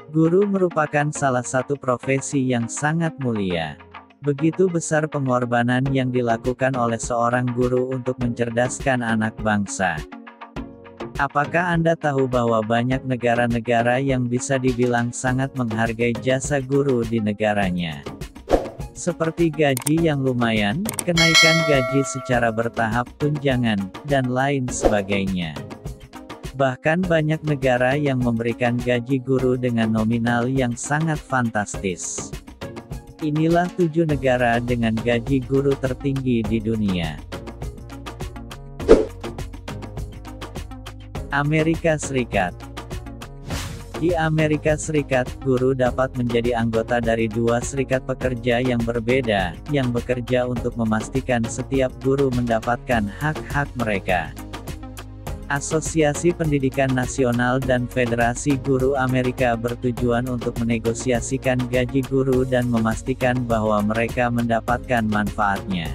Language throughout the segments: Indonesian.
Guru merupakan salah satu profesi yang sangat mulia. Begitu besar pengorbanan yang dilakukan oleh seorang guru untuk mencerdaskan anak bangsa. Apakah Anda tahu bahwa banyak negara-negara yang bisa dibilang sangat menghargai jasa guru di negaranya? Seperti gaji yang lumayan, kenaikan gaji secara bertahap, tunjangan, dan lain sebagainya. Bahkan banyak negara yang memberikan gaji guru dengan nominal yang sangat fantastis. Inilah 7 negara dengan gaji guru tertinggi di dunia. Amerika Serikat. Di Amerika Serikat, guru dapat menjadi anggota dari 2 serikat pekerja yang berbeda, yang bekerja untuk memastikan setiap guru mendapatkan hak-hak mereka. Asosiasi Pendidikan Nasional dan Federasi Guru Amerika bertujuan untuk menegosiasikan gaji guru dan memastikan bahwa mereka mendapatkan manfaatnya.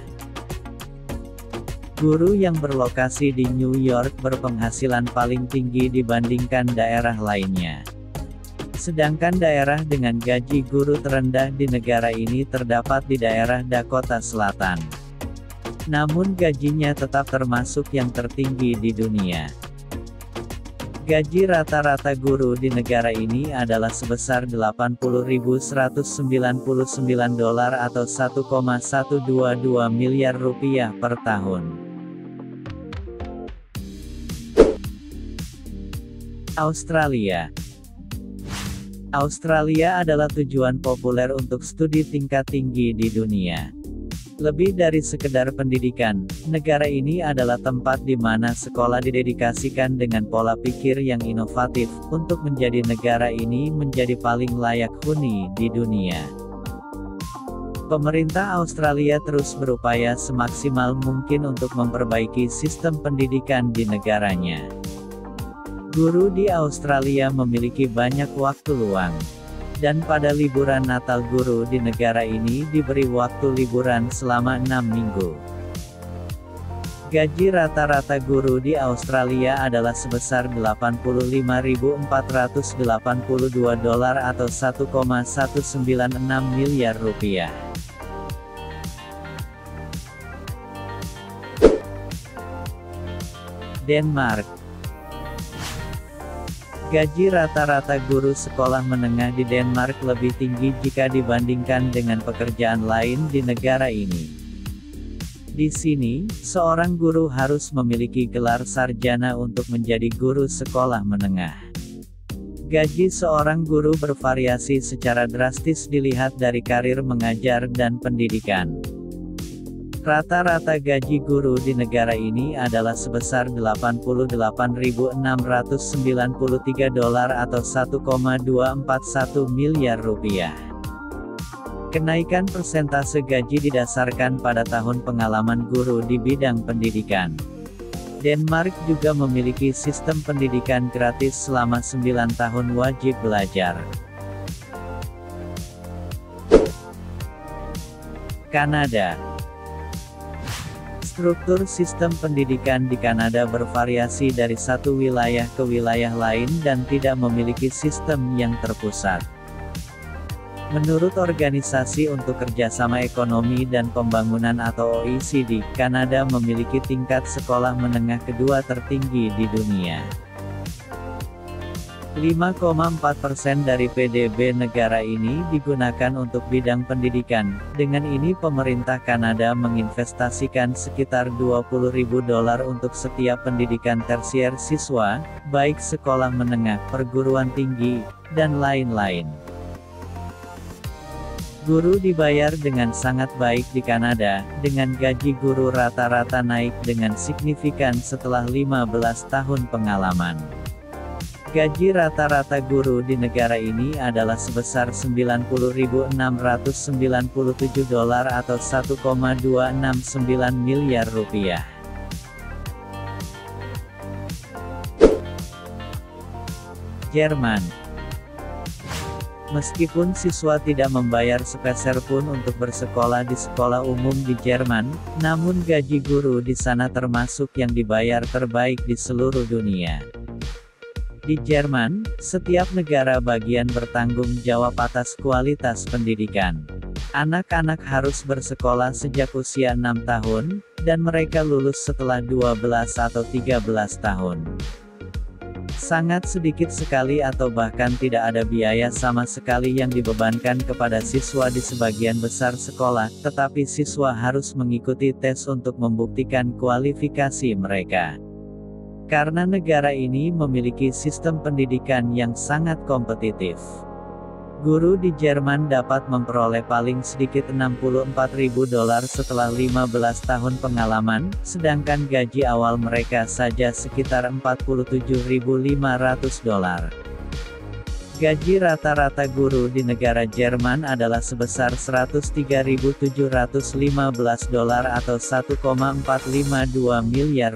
Guru yang berlokasi di New York berpenghasilan paling tinggi dibandingkan daerah lainnya. Sedangkan daerah dengan gaji guru terendah di negara ini terdapat di daerah Dakota Selatan. Namun gajinya tetap termasuk yang tertinggi di dunia. Gaji rata-rata guru di negara ini adalah sebesar $80.199 atau 1,122 miliar rupiah per tahun. Australia. Australia adalah tujuan populer untuk studi tingkat tinggi di dunia. Lebih dari sekedar pendidikan, negara ini adalah tempat di mana sekolah didedikasikan dengan pola pikir yang inovatif, untuk menjadi negara ini menjadi paling layak huni di dunia. Pemerintah Australia terus berupaya semaksimal mungkin untuk memperbaiki sistem pendidikan di negaranya. Guru di Australia memiliki banyak waktu luang. Dan pada liburan Natal guru di negara ini diberi waktu liburan selama 6 minggu. Gaji rata-rata guru di Australia adalah sebesar $85.482 atau 1,196 miliar rupiah. Denmark. Gaji rata-rata guru sekolah menengah di Denmark lebih tinggi jika dibandingkan dengan pekerjaan lain di negara ini. Di sini, seorang guru harus memiliki gelar sarjana untuk menjadi guru sekolah menengah. Gaji seorang guru bervariasi secara drastis dilihat dari karir mengajar dan pendidikan. Rata-rata gaji guru di negara ini adalah sebesar $88.693 atau 1,241 miliar rupiah. Kenaikan persentase gaji didasarkan pada tahun pengalaman guru di bidang pendidikan. Denmark juga memiliki sistem pendidikan gratis selama 9 tahun wajib belajar. Kanada. Struktur sistem pendidikan di Kanada bervariasi dari satu wilayah ke wilayah lain dan tidak memiliki sistem yang terpusat. Menurut Organisasi untuk Kerjasama Ekonomi dan Pembangunan atau OECD, Kanada memiliki tingkat sekolah menengah kedua tertinggi di dunia. 5,4% dari PDB negara ini digunakan untuk bidang pendidikan. Dengan ini pemerintah Kanada menginvestasikan sekitar $20.000 untuk setiap pendidikan tersier siswa, baik sekolah menengah, perguruan tinggi, dan lain-lain. Guru dibayar dengan sangat baik di Kanada, dengan gaji guru rata-rata naik dengan signifikan setelah 15 tahun pengalaman. Gaji rata-rata guru di negara ini adalah sebesar $90.697 atau 1,269 miliar rupiah. Jerman. Meskipun siswa tidak membayar sepeser pun untuk bersekolah di sekolah umum di Jerman, namun gaji guru di sana termasuk yang dibayar terbaik di seluruh dunia. Di Jerman, setiap negara bagian bertanggung jawab atas kualitas pendidikan. Anak-anak harus bersekolah sejak usia 6 tahun, dan mereka lulus setelah 12 atau 13 tahun. Sangat sedikit sekali atau bahkan tidak ada biaya sama sekali yang dibebankan kepada siswa di sebagian besar sekolah, tetapi siswa harus mengikuti tes untuk membuktikan kualifikasi mereka. Karena negara ini memiliki sistem pendidikan yang sangat kompetitif. Guru di Jerman dapat memperoleh paling sedikit $64.000 setelah 15 tahun pengalaman, sedangkan gaji awal mereka saja sekitar $47.500. Gaji rata-rata guru di negara Jerman adalah sebesar $103.715 atau $1,452 miliar.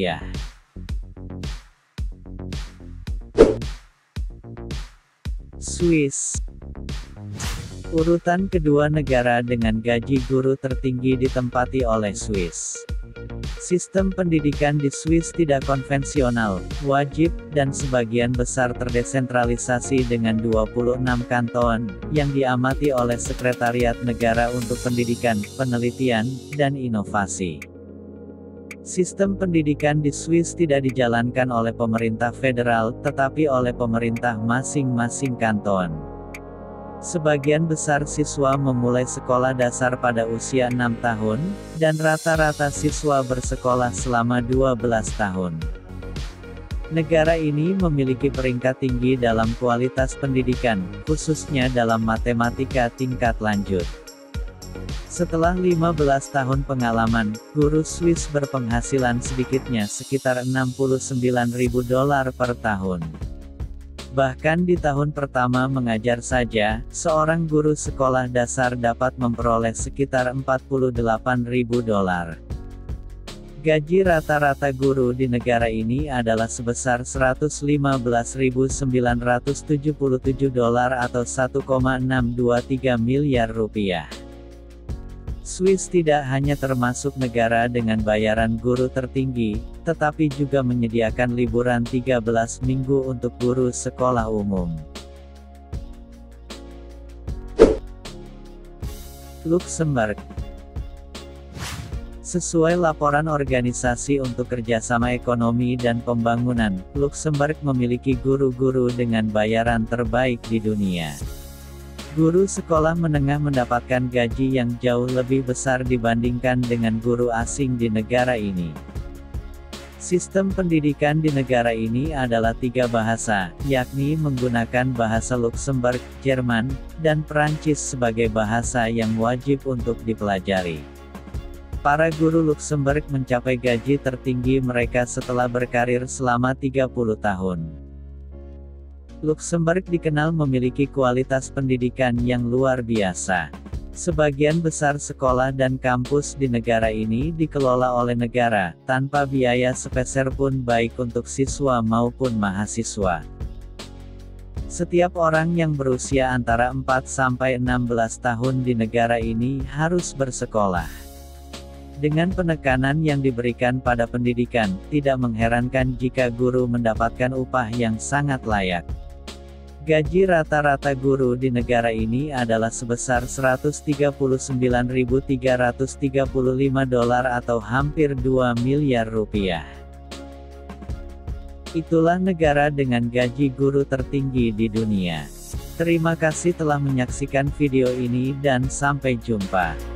Swiss. Urutan kedua negara dengan gaji guru tertinggi ditempati oleh Swiss. Sistem pendidikan di Swiss tidak konvensional, wajib, dan sebagian besar terdesentralisasi dengan 26 kanton, yang diamati oleh Sekretariat Negara untuk Pendidikan, Penelitian, dan Inovasi. Sistem pendidikan di Swiss tidak dijalankan oleh pemerintah federal, tetapi oleh pemerintah masing-masing kanton. Sebagian besar siswa memulai sekolah dasar pada usia 6 tahun, dan rata-rata siswa bersekolah selama 12 tahun. Negara ini memiliki peringkat tinggi dalam kualitas pendidikan, khususnya dalam matematika tingkat lanjut. Setelah 15 tahun pengalaman, guru Swiss berpenghasilan sedikitnya sekitar $69.000 per tahun. Bahkan di tahun pertama mengajar saja, seorang guru sekolah dasar dapat memperoleh sekitar $48.000. Gaji rata-rata guru di negara ini adalah sebesar $115.977 atau $1,623 miliar. Swiss tidak hanya termasuk negara dengan bayaran guru tertinggi, tetapi juga menyediakan liburan 13 minggu untuk guru sekolah umum. Luksemburg. Sesuai laporan Organisasi untuk Kerjasama Ekonomi dan Pembangunan, Luksemburg memiliki guru-guru dengan bayaran terbaik di dunia. Guru sekolah menengah mendapatkan gaji yang jauh lebih besar dibandingkan dengan guru asing di negara ini. Sistem pendidikan di negara ini adalah 3 bahasa, yakni menggunakan bahasa Luksemburg, Jerman, dan Perancis sebagai bahasa yang wajib untuk dipelajari. Para guru Luksemburg mencapai gaji tertinggi mereka setelah berkarir selama 30 tahun. Luksemburg dikenal memiliki kualitas pendidikan yang luar biasa. Sebagian besar sekolah dan kampus di negara ini dikelola oleh negara, tanpa biaya sepeser pun baik untuk siswa maupun mahasiswa. Setiap orang yang berusia antara 4 sampai 16 tahun di negara ini harus bersekolah. Dengan penekanan yang diberikan pada pendidikan, tidak mengherankan jika guru mendapatkan upah yang sangat layak. Gaji rata-rata guru di negara ini adalah sebesar $139.335 atau hampir $2 miliar. Itulah negara dengan gaji guru tertinggi di dunia. Terima kasih telah menyaksikan video ini dan sampai jumpa.